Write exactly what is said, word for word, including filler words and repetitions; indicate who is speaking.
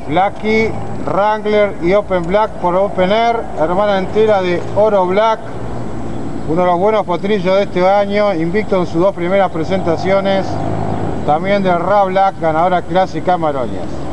Speaker 1: Blacky, Wrangler y Open Black por Open Air, hermana entera de Oro Black, uno de los buenos potrillos de este año, invicto en sus dos primeras presentaciones, también de Ra Black, ganadora clásica Maroñas.